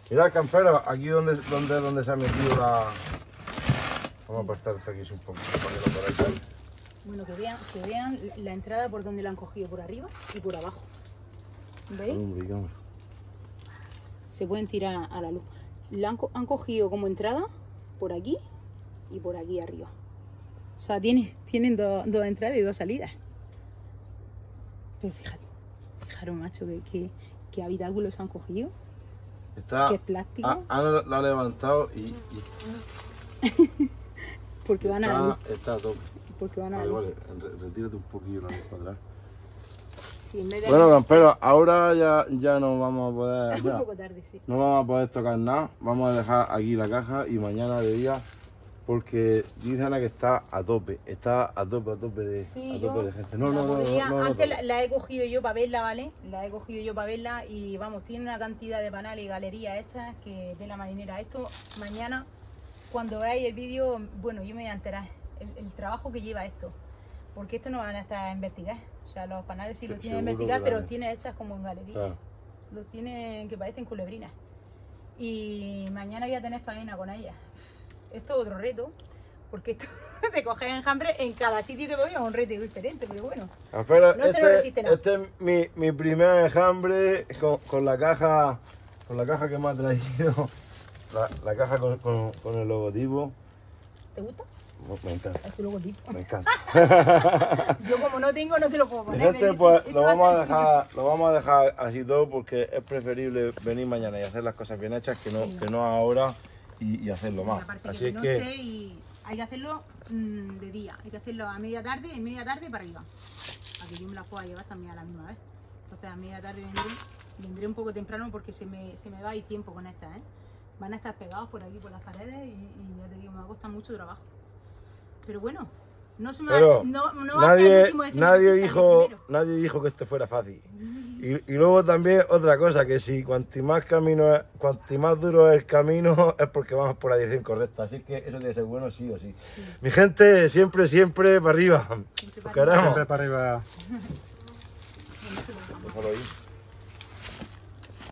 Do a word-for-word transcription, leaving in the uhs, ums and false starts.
Mirad, campero, aquí donde, donde, donde se ha metido la... Vamos a apartar esto aquí un poquito para que lo podáis ver. Bueno, que vean, que vean la entrada por donde la han cogido, por arriba y por abajo. ¿Veis? Digamos. Se pueden tirar a la luz. La han, co- han cogido como entrada por aquí y por aquí arriba. O sea, tiene, tienen do- dos entradas y dos salidas. Pero fíjate, fijaros, macho, que, que, que habitáculos han cogido. Está, Que es plástico. ha- Han la ha levantado y, y Porque van a la está, luz. está a tope. Porque van a la Vale, luz. vale, re- retírate un poquillo la luz para atrás. Sí, en vez de Bueno, campero, ahora ya, ya no vamos a poder... es un ya, poco tarde, sí. no vamos a poder tocar nada. Vamos a dejar aquí la caja y mañana de día, porque dice Ana que está a tope. Está a tope, a tope de, Sí, a tope yo de gente. No, la no, no, podría- no, no, no, antes no. la, la he cogido yo para verla, ¿vale? La he cogido yo para verla y vamos, tiene una cantidad de panales y galerías estas que de la marinera. Esto mañana, cuando veáis el vídeo, bueno, yo me voy a enterar el, el trabajo que lleva esto. Porque esto no van a estar en vertical. O sea, los panales sí Sí, los tienen en seguro vertical, que pero la- los tiene hechas como en galería. Claro. Los tiene que parecen culebrinas. Y mañana voy a tener faena con ellas. Esto es otro reto, porque esto de coger enjambre en cada sitio que voy es un reto diferente, pero bueno. Campero, No se este, lo resiste nada. este es mi, mi primer enjambre con, con la caja con la caja que me ha traído. La, la caja con, con, con el logotipo. ¿Te gusta? Me encanta, Es tu logotipo. me encanta. Yo como no tengo, no te lo puedo Mi poner. gente, Benito. pues Esto lo va a vamos a ser- dejar, lo vamos a dejar así todo porque es preferible venir mañana y hacer las cosas bien hechas que no, Sí. que no ahora y, y hacerlo Y más. aparte Así que es de que noche y hay que hacerlo mm, de día, hay que hacerlo a media tarde y media tarde para arriba. A que yo me la pueda llevar también a la misma vez. Entonces a media tarde vendré, vendré un poco temprano porque se me, se me va a ir tiempo con estas, ¿eh? Van a estar pegados por aquí, por las paredes y, y ya te digo, me va a costar mucho trabajo. Pero bueno, no se me Pero va, no, no va a ser el nadie, último de Semana nadie Santa, ni el dijo, primero. nadie dijo que esto fuera fácil. Y, y luego también otra cosa, que si cuanto más camino es, cuanto más duro es el camino es porque vamos por la dirección correcta. Así que eso tiene que ser bueno sí o sí. Sí. Mi gente, siempre, siempre para arriba. Siempre Os para arriba. queremos. Siempre para arriba. Bueno, esto lo dejamos. Déjalo ahí.